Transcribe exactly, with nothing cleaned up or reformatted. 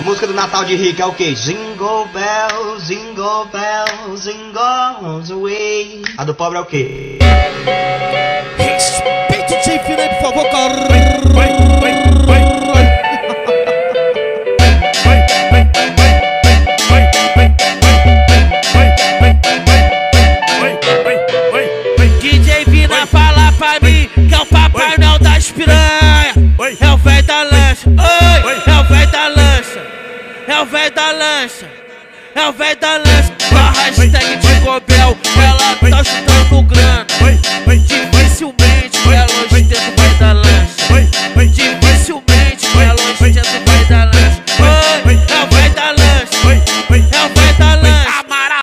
Música do Natal de Rico é o que? Jingle bells, jingle bells, jingle all the way. A do pobre é o que? Respeite o Tio Fina, por favor, cara. D J Fina fala pra mim que é o Papai Noel das piranha. É o véi da lancha, oi, é o véi da lancha. É o véi da lancha, é o véi da lancha. Com a hashtag de Gobel, ela tá chutando grana.